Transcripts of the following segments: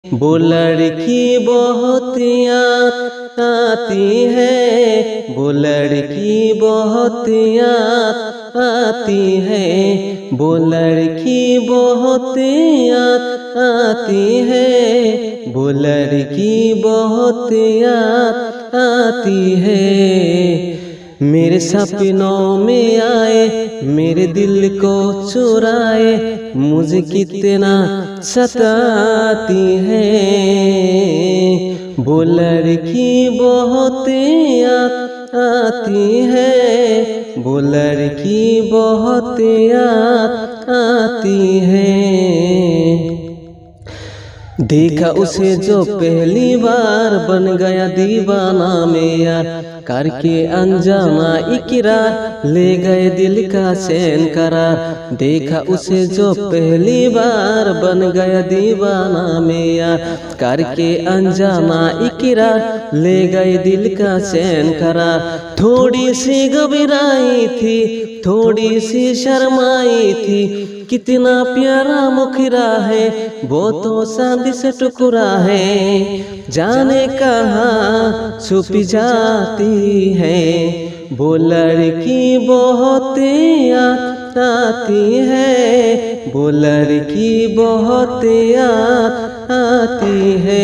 वो लड़की बहुत याद आती है, वो लड़की बहुत याद आती है, वो लड़की बहुत याद आती है, वो लड़की बहुत याद आती है। मेरे सपनों में आए, मेरे दिल को चुराए, मुझे कितना सताती है। वो लड़की बहुत याद आती है, वो लड़की बहुत याद आती है। देखा उसे जो पहली बार, बन गया दीवाना में यार, करके अनजाना इकरार, ले गए दिल का चैन करार। देखा उसे जो पहली बार, बन गया दीवाना में यार, करके अनजाना इकरार, ले गए दिल का चैन करार। थोड़ी सी घबराई थी, थोड़ी सी शर्माई थी, कितना प्यारा मुखरा है, वो तो चांदी से टुकड़ा है, जाने कहाँ छुप जाती है। वो लड़की बहुत याद आती है, वो लड़की बहुत याद आती है।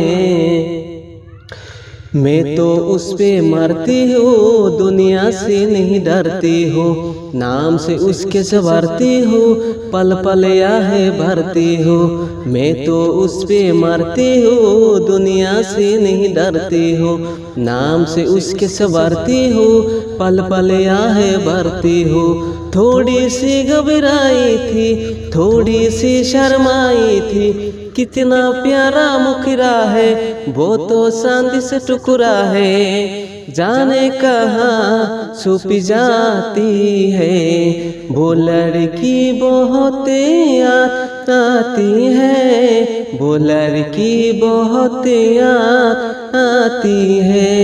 मैं तो उस पे मरती हूँ, दुनिया से नहीं डरती हूँ, नाम से उसके संवरती हूँ, पल पल आहे भरती हूँ। मैं तो उस पे मरती हूँ, दुनिया से नहीं डरती हूँ, नाम से उसके संवरती हूँ, पल पल आहे भरती हूँ। थोड़ी सी घबराई थी, थोड़ी सी शर्माई थी, कितना प्यारा मुखरा है, वो तो चांदी से टुकड़ा है, जाने कहाँ छुप जाती है। वो लड़की बहुत याद आती है, वो लड़की बहुत याद आती है।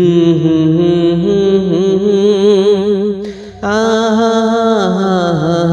आ